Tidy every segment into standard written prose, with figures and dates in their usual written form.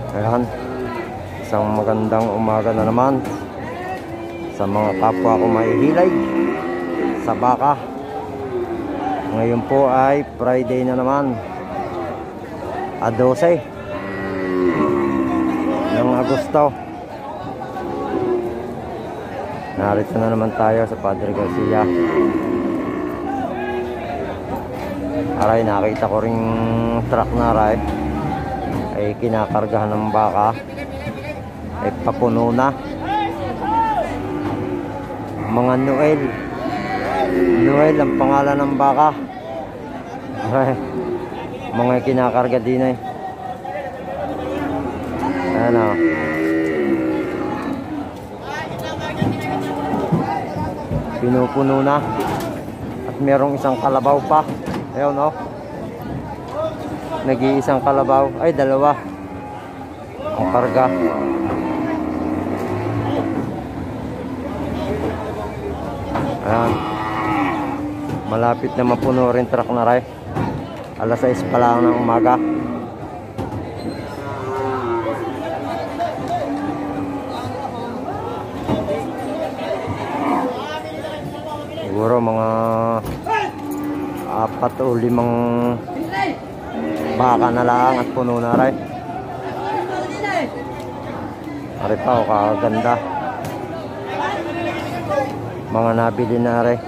Ayan, isang magandang umaga na naman sa mga kapwa ko mahihilig sa baka. Ngayon po ay Friday na naman, 12 ng Agosto. Narito na naman tayo sa Padre Garcia. Aray, nakita ko ring truck na aray ay kinakargahan ng baka, ay papuno na. Mga Noel ang pangalan ng baka. Ay, mga kinakarga din eh. Ayan o. Pinupuno na. At merong isang kalabaw pa. Ayun o. Nag-iisang kalabaw. Ay, dalawa ang karga. Ayan. Malapit na mapuno rin truck na rin. Alas 6 pa lang ng umaga. Siguro mga 4 o 5 baka na lang at puno na rin. Ari pa o kaganda. Mga nabili na rin.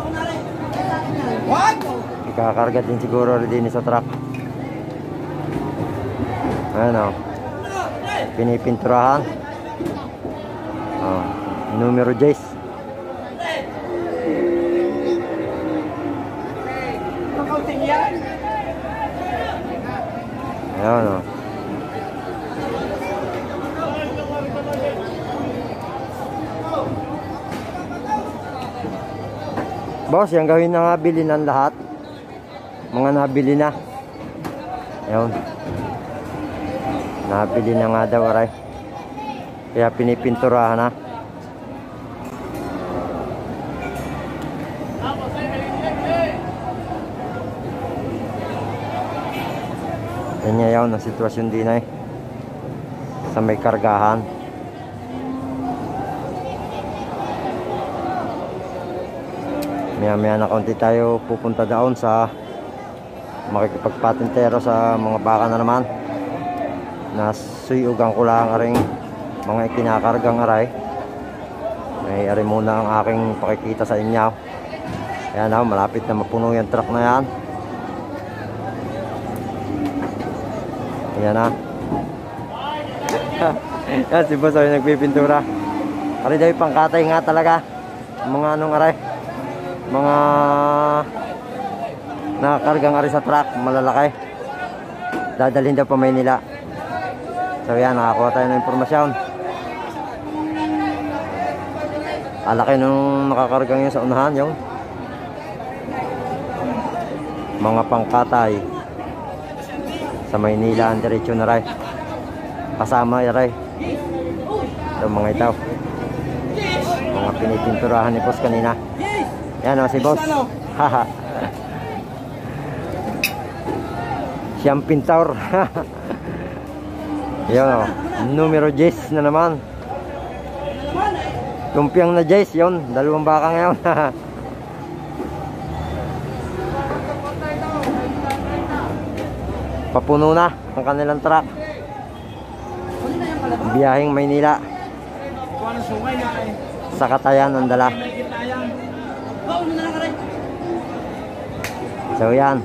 Ikakarga din siguro rin din sa truck. Ayan o. Pinipinturahan. Numero 10. Ayan o. Boss, yung gawin na nga bili ng lahat. Mga nabili na. Ayan. Nabili na nga daw aray. Kaya pinipinturahan na. Yan yaw na sitwasyon din ay sa may kargahan. Maya na kaunti tayo pupunta doon sa makikipagpatintero sa mga baka na naman. Nasuyugan ko lang aring mga ikinakargang aray. Ay aray muna ang aking pakikita sa inyo. Ayan na, malapit na mapuno yung truck na yan. Ayan na. Yan si boss ay nagpipintura. Aray daw pangkatay nga talaga. Mga anong aray, mga nakakargang aray sa truck, malalaki. Dadalhin daw pa Maynila. So yan, nakakuha tayo ng impormasyon. Alaki nung nakakargang yun sa unahan yung mga pangkatay sa Maynila ang diretsyo na ray. Kasama ray itong mga itaw, mga pinipinturahan ni boss kanina. Yan o si boss. Haha. Siyang pintor. Yan o, numero 10 na naman. Tumpiang na 10 yun, 2 baka ngayon. Papuno na ang kanilang truck. Biyaheng Maynila. Sa Katayan ang dala. So yan,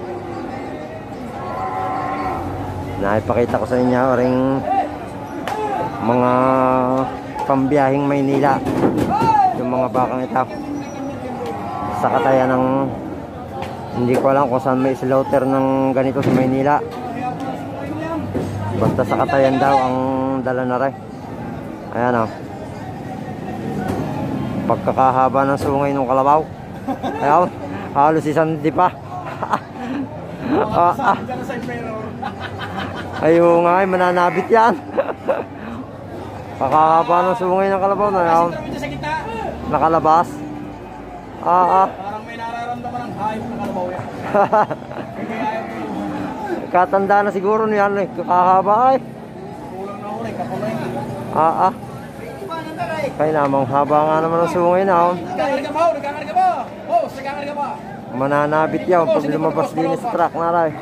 naipakita ko sa inyo ring mga pambiyaheng Maynila. Yung mga bakang ito sa Katayan ng, hindi ko alam kung saan may slaughter ng ganito sa Maynila. Basta sa Katayan daw ang dala na rin. Ayan o, pagkakahaba ng sungay ng kalabaw. Ayan, halos isang di pa. Ayun nga ay mananabit yan. Pakahaba ng sungay ng kalabaw na yan. Nakalabas. Parang may nararamdaman ng hype na kalabaw yan. Katanda na siguro niyan eh. Kakahaba ay. Kulang na Kaya namang haba nga naman ang sungay na. Oh. Nagkakarga ba? Nagkakarga ba? Oh, nagkakarga ba? Mananabit yaw pag lumabas din sa truck na ray.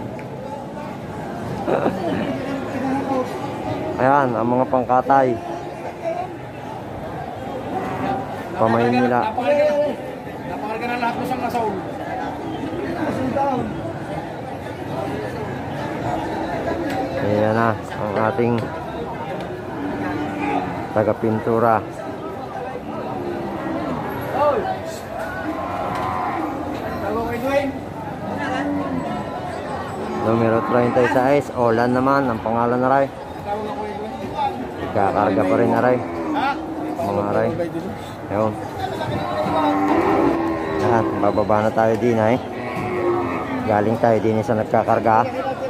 Ayan, ang mga pangkatay. Pamayin nila. Napakarga na lahat mo siyang nasaul. Ayan na, ang ating taga-pintura. Oy! Tago kay Dwayne. Numero 36, Olan naman, ang pangalan na ray. Tawag ako kay Dwayne. Kakarga pa rin na ray. Ha? Mga ray. Ayun. Ayan, bababa na tayo din ay. Galing tayo din sa nagkakarga.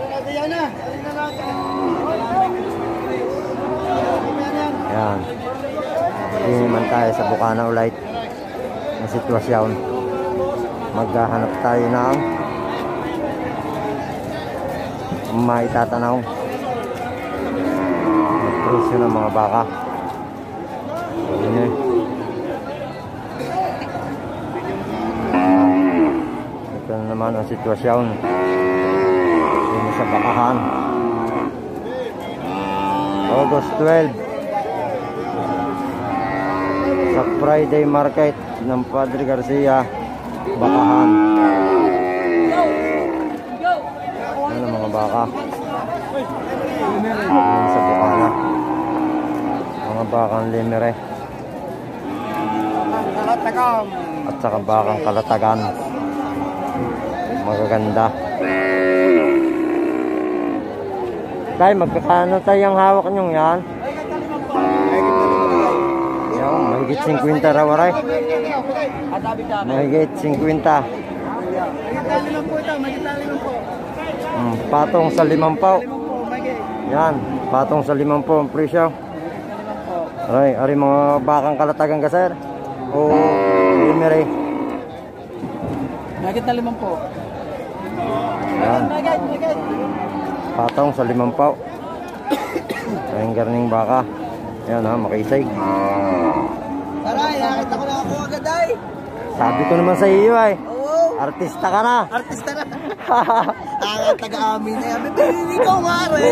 Ayan. Hindi naman tayo sa Bukana ulit na sitwasyon. Maghahanap tayo ng maitatanaw ang presyo ng mga baka. Ayan eh. Ito na naman ang sitwasyon dito sa bakahan. August 12 sa Friday market ng Padre Garcia, bakahan. Ano mga baka sa Bukana, mga bakang limere at saka bakang kalatagan, magaganda. Tay, magkakano tayong hawak nyong yan? Yan, mahigit 50 raw aray. Mahigit 50. Patong sa 5 pao. Yan, patong sa 5 pao ang presyo. Aray mga bakang kalatagan ka, sir? O limere? Nagit na 5 po. Yan. Patong sa 5 pao. Ayun garning baka. Yan ha, makisig. Aray, nakita ko na ako agad ay. Sabi ko naman sa iyo ay. Oo. Artista ka na. Artista na. Taga-amin na yan. Bibili ko nga rin.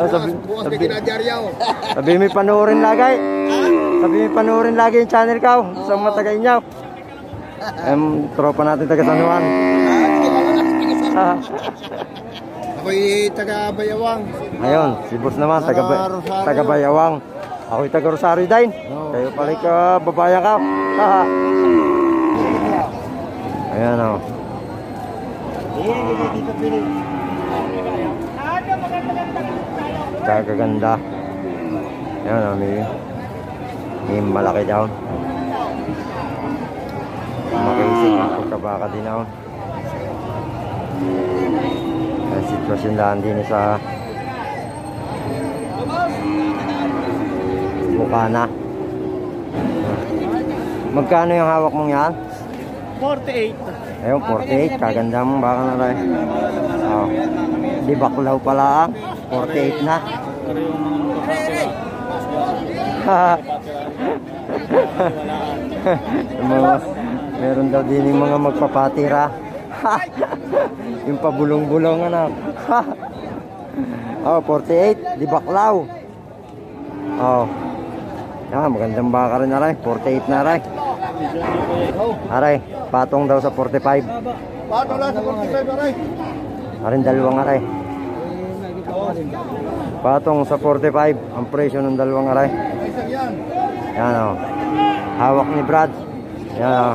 Sabi may panoorin lagi. Sabi may panoorin lagi yung channel ka. Sa mga taga-inyaw. Tropa natin taga San Juan. Ako'y taga-Bayawang. Ayun, si boss naman, taga-Bayawang. Ako'y taga-Rosario din. Kayo pala ka, babayan ka. Ayan o. Kagaganda. Ayan o, may malaki daw. Makaisip ang pagkabaka din ako. Ang sitwasyon lang din sa Bukana. Magkano yung hawak mong yan? 48. Ayun, 48. Kaganda mong baka na rin. Oh. Di baklaw pala ang 48 na. Meron daw din yung mga magpapatira. Yung pabulong-bulong anak. Oh, 48. Di baklaw. Oh. Magandang baka rin na rin. 48 na rin. Aray, patong daw sa 45. Patong lang sa 45, aray. Arin dalawang aray. Patong sa 45 ang presyo ng dalawang aray. Yan o. Hawak ni Brad. Yan o.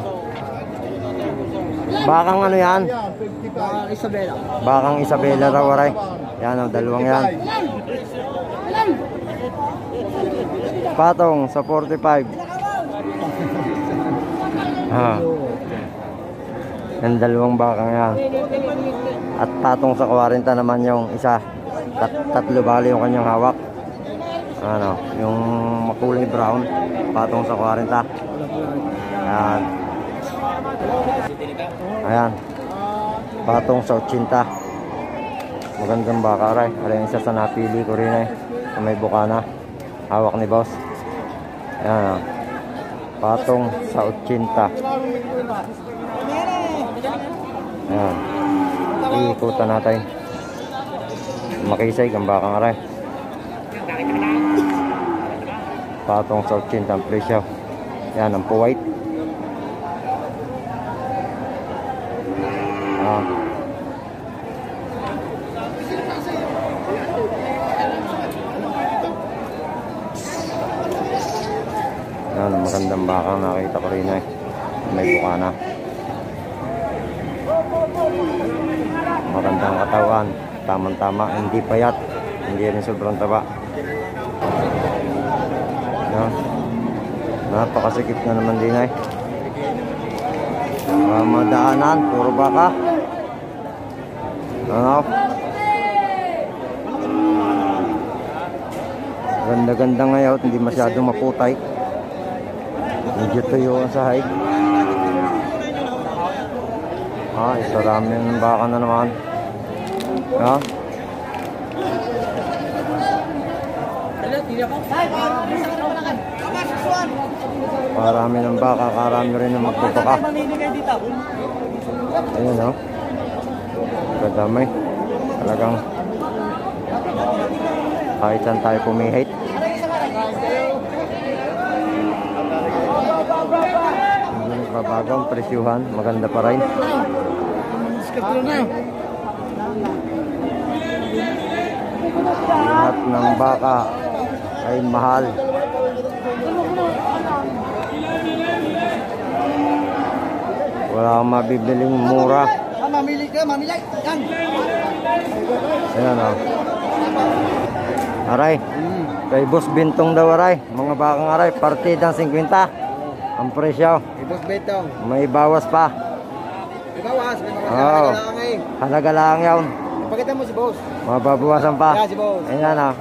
Bakang ano yan? Isabela. Bakang Isabela raw aray. Yan o, dalawang yan. Patong sa 45. Yung dalawang bakang yan. At patong sa 40 naman yung isa. Tatlo bali yung kanyang hawak. Ano, yung makulay brown. Patong sa 40. Ayan. Ayan. Patong sa 80. Magandang baka rin. Ayan isa sa napili ko rin eh. May bukana. Hawak ni boss. Ayan. Patong sa 80. Ayan. Iikutan natin. Makisay, gambakang aray. Patong sa 80 ang presyo. Ayan, ang white. Yan, magandang bakang nakita ko rin eh. May bukana. Magandang katawan. Tamang-tama. Hindi payat. Hindi rin sobrang taba. Yan. Napakasikip na naman din eh. Madaanan. Puro baka. Ano? Ganda-ganda ngayon. Hindi masyadong maputay. Medyo tuyo ang sahig. Isa ramen baka na naman. Ha? Marami ng baka, karami rin ng magbabaka. Ayun o. Kadamay. Talagang kahit saan tayo pumihit. Hindi nagbabago ang presyuhan. Maganda pa rin. Lahat ng baka ay mahal. Wala kang mabibiling mura. Mamili ka, mamili. Yan. Ayan o. Aray. Kay Boss Bintong daw aray. Mga bakang aray. Partidang 50. Ang presyo. Ibos Betong. May bawas pa. Ibawas. Oo. Halaga lang yun. Pakita mo si boss. Mababawasan pa. Yeah, si boss. Ayan o.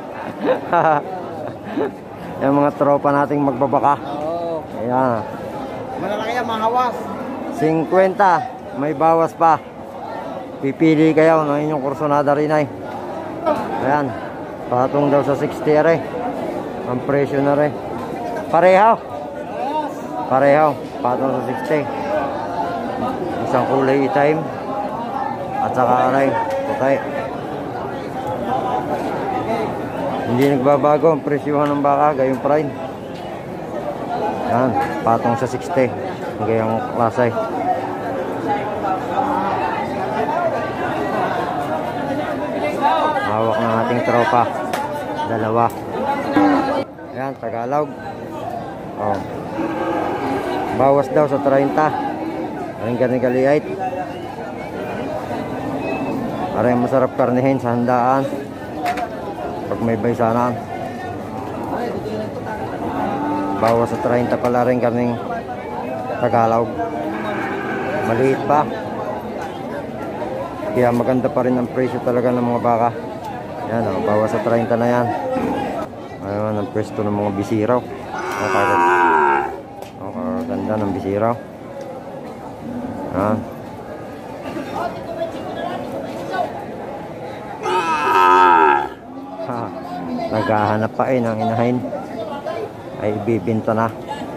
Yung mga tropa nating magbabaka. Oo. Ayan. Malalaki yan, mahawas. 50. May bawas pa. Pipili kayo ng inyong kursunada rin ay. Ayan. Patong daw sa 60 aray. Ang presyo na rin. Pareho. Pareho. Patong sa 60. Isang kulay itim. At saka aray. Putay. Hindi nagbabago ang presyuhan ng baka. Gayong pa rin. Ayan. Patong sa 60. Gayong klasay. Hawak ng ating tropa. Dalawa. Ayan, Tagalog. Oh. Bawas daw sa 30. Aring ganigaliait. Aring masarap karnihin sa handaan. Pag may baysanan. Bawas sa 30 pala rin karning Tagalog. Maliit pa. Kaya maganda pa rin ang presyo talaga ng mga baka. Yan o, bawas sa 30 na yan. Ayun ang pwesto ng mga bisiraw. Ganda ng bisiraw. Yan. Naghahanap pa ng inahin. Ay ibibinta na.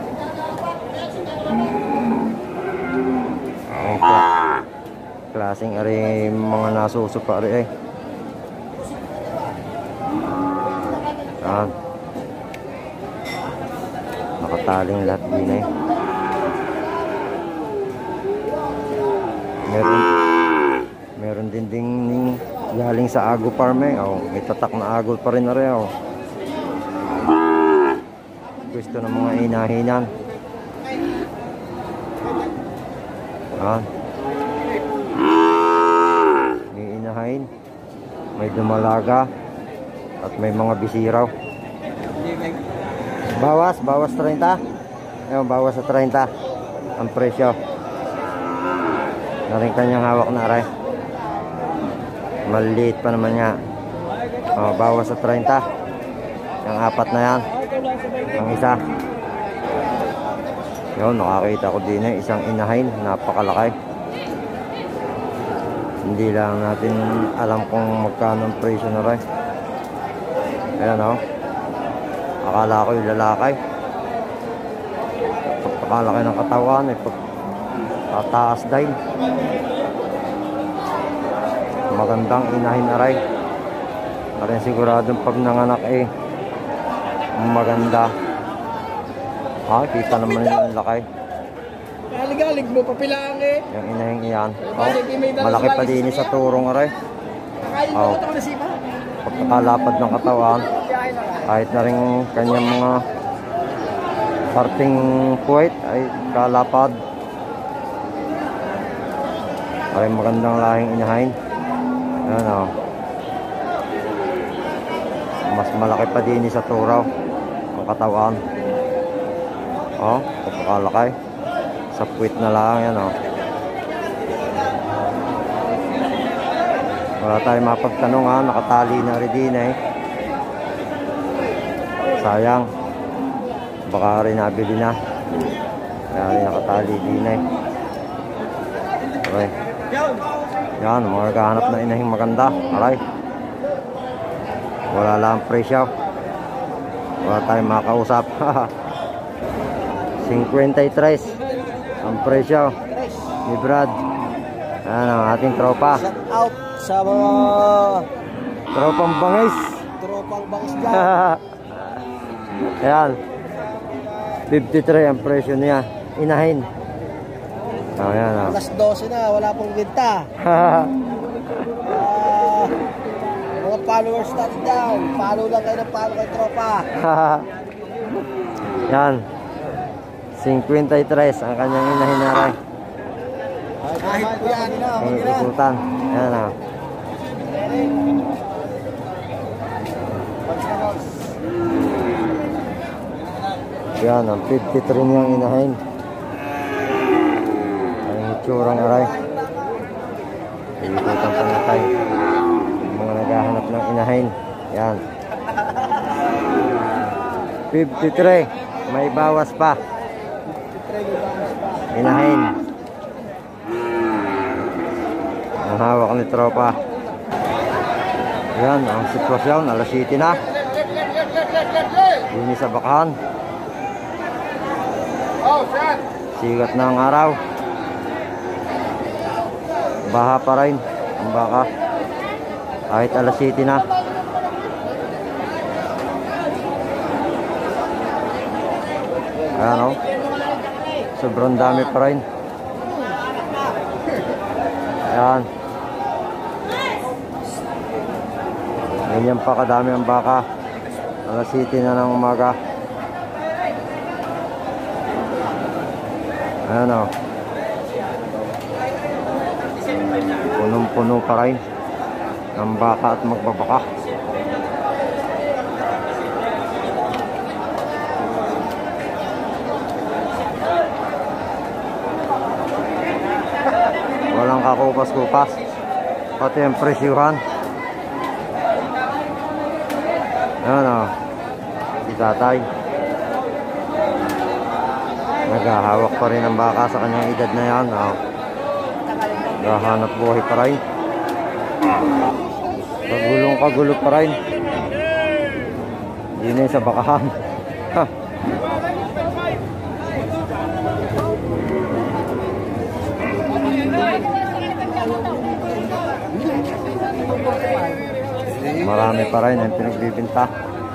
Klaseng ari mga nasusupa ari eh. Nakataling lahat din eh. Meron din galing sa Ago Farm eh. Oh, may tatak na agol pa rin ari oh. Gusto ng mga inahinan. May inahin, may dumalaga, at may mga bisiraw. Bawas 30. Ayun, bawas sa 30 ang presyo. Naring kanyang hawak na aray. Maliit pa naman niya. Oh, bawas sa 30. Yung apat na yan. Ang isa. Yun, nakakita ko din eh. Isang inahin. Napakalaki. Hindi lang natin alam kung magkano ang presyo na rin. Ayan o. Akala ko yung lalaki. Pagkakalaki ng katawan eh. Tataas din. Magandang inahin aray. Para siguradong pag nanganak eh maganda. Ha, kita naman yung laki. Galig-galig mo, papilang eh. Yung inahing iyan. Oh, malaki pa din sa turong aray. Oh. Pagkakalapad ng katawan, kahit na rin kanyang mga parting puwet ay kalapad. Ay magandang lahing inahin. Ayan o. Mas malaki pa din sa turaw ang katawan. O, pagkakalaki. Sa puwet na lang yan o. Wala tayong mapagtanong ha, nakatali na rin din eh. Sayang. Baka rin nabili na. Kaya rin nakatali din eh. Okay. Yan, mga naghahanap na inahing maganda. Aray. Wala lang presyo. Wala tayong makausap. 53 ang presyo ni Brad. Yan ang ating tropa. Shout out sa mga Tropang bangis. tropang bangis dyan. Ayan. 53 ang presyo niya. Inahin. Ayan o. Alas 12 na, wala pong binta. Mga followers natin down. Follow lang kayo ng follow kay tropa. Yan. 53 ang kanyang inahinaray. Kahit po yan, Ang ikutan. Yan o. Yan ang 53 niyang inahin. Ang itsurang aray. Ikutan pa natay. Mga naghahanap ng inahin. Yan. 53. May bawas pa. Inahin. Ang hawak ni tropa. Yan ang sitwasyon. Alas 7 na. Linis sa bakahan. Sigat na ang araw. Baha pa rin ang baka. Kahit alas 7 na. Ayan o. Sobrang dami pa rin. Ayan. Ganyan pa kadami ang baka. Alas 7 na ng umaga. Ayan o. Punong-puno pa rin ng baka at magbabaka. Walang kakupas-kupas. Pati ang presyuhan. Ayan o. Si tatay. Naghahawak pa rin ang baka sa kanyang edad na yan. Naghahanap buhay pa rin. Kagulong-kagulo pa rin. Yun na sa bakahan. Marami pa rin ang pinagbibinta.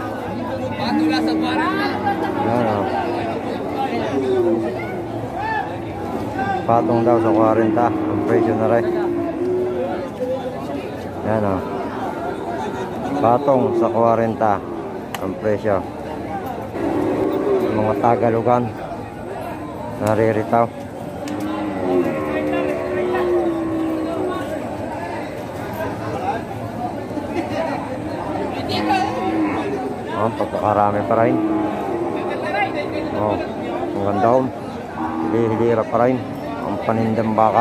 Yan o. Patong daw sa 40 ang presyo na rin. Yan o. Patong sa 40 ang presyo. Mga Tagalugan nariritaw. Pagkakarami pa rin. Ang ganda o. Hili-hilira pa rin ang panindang baka.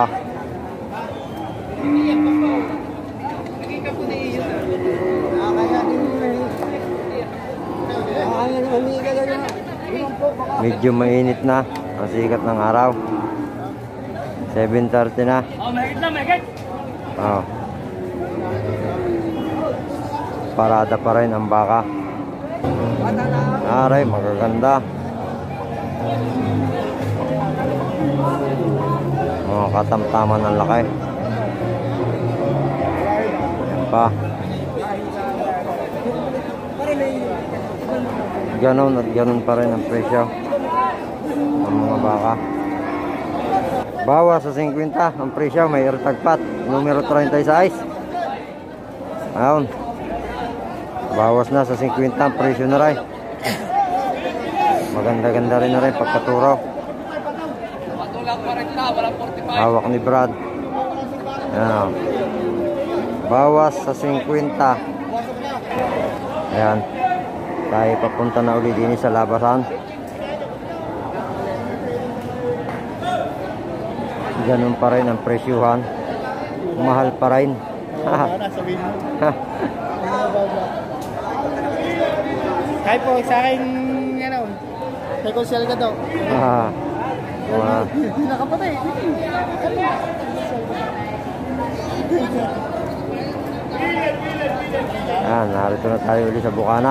Medyo mainit na ang sikat ng araw. 7:30 na. Parada pa rin ang baka. Aray, magaganda. Mga katamtaman ng laki. Ayan pa. Ganon at ganon pa rin ang presyo ng mga baka. Bawas sa 50 ang presyo, may tagpat numero 36. Ayun, bawas na sa 50 ang presyo na rin. Maganda-ganda rin na rin pagkaturo. Hawak ni Brad. Ayan, bawas sa 50. Ayan, tayo papunta na ulit din sa labasan. Ganun pa rin ang presyuhan. Mahal pa rin. Kaya po, sa akin, ano, may konsyal ka daw. Hindi nakapatay. Narito na tayo ulit sa Bukana.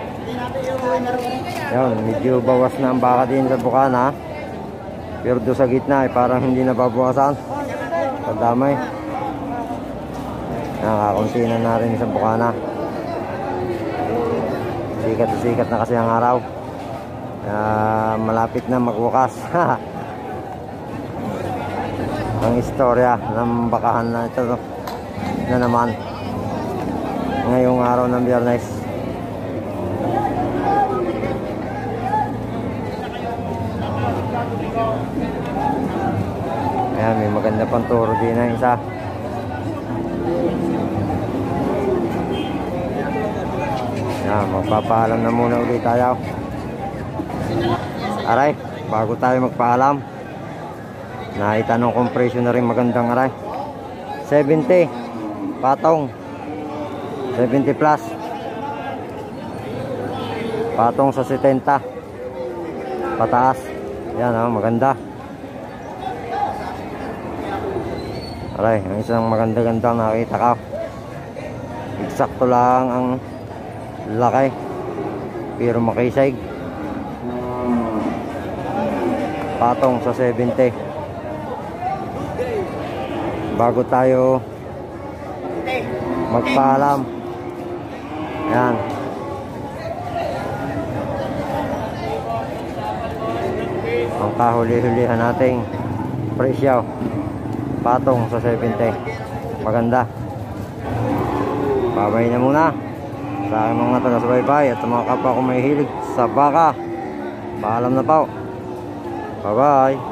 Yan, medyo bawas na ang baka din sa Bukana. Pero doon sa gitna ay parang hindi nababawasan. Kadamay. Nakakunti na rin sa Bukana. Sikat na kasi ang araw. Malapit na magwakas. Ang istorya ng bakahan na ito na naman ngayong araw ng Biyernes. Ayan, may maganda pang turo din na isa. Ayan, magpapaalam na muna ulit tayo. Aray, bago tayo magpaalam, naitanong kong presyo na rin magandang aray. 70 patong, 70 plus patong sa 70 pataas. Yan, maganda. Aray, ang isang maganda-ganda nakita ka. Eksakto lang ang laki pero makisig. Patong sa 70. Bago tayo magpaalam, ayan, ang kahuli-hulihan nating presyo, patong sa 70. Maganda. Babay na muna sa aking mga taga-subaybay at sa mga kapwa ko may hilig sa baka. Paalam na po. Bye bye.